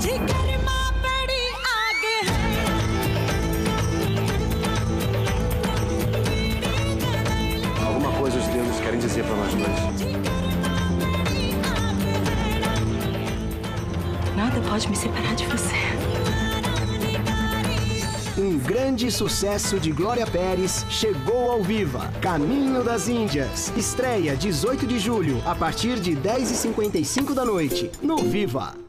Alguma coisa os deuses querem dizer para nós dois. Nada pode me separar de você. Um grande sucesso de Glória Pérez chegou ao Viva. Caminho das Índias. Estreia 18 de julho, a partir de 10h55 da noite, no Viva.